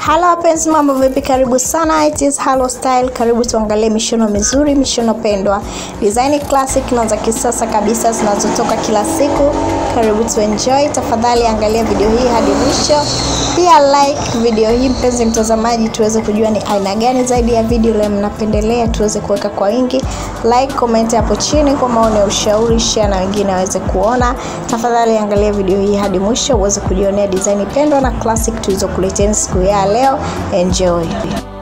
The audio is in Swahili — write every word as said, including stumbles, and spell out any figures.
Hello wapenzi, mambo vipi? Karibu sana, it is Hello Style. Karibu tuangalie mishono mizuri, mishono pendwa, design classic na za kisasa kabisa zinazotoka kila siku. Karibu tu enjoy. Tafadhali angalia video hii hadi mwisho. Pia like video hii mpenzi mtazamaji, tuweze kujua ni aina gani zaidi ya video leo mnapendelea tuweze kuweka kwa wingi. Like, comment hapo chini kwa maoni ya ushauri, share na wengine waweze kuona. Tafadhali angalia video hii hadi mwisho uweze kujionea design pendwa na classic tulizokuletea siku ya leo. Enjoy.